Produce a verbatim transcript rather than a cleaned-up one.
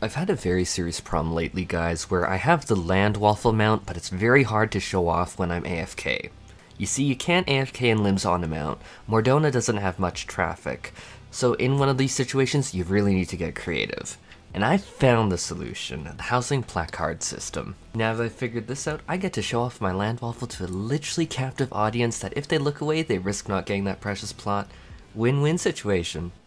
I've had a very serious problem lately, guys, where I have the land waffle mount, but it's very hard to show off when I'm A F K. You see, you can't A F K in limbs on a mount. Mordona doesn't have much traffic, so in one of these situations, you really need to get creative. And I found the solution, the housing placard system. Now that I've figured this out, I get to show off my land waffle to a literally captive audience that if they look away, they risk not getting that precious plot. Win-win situation.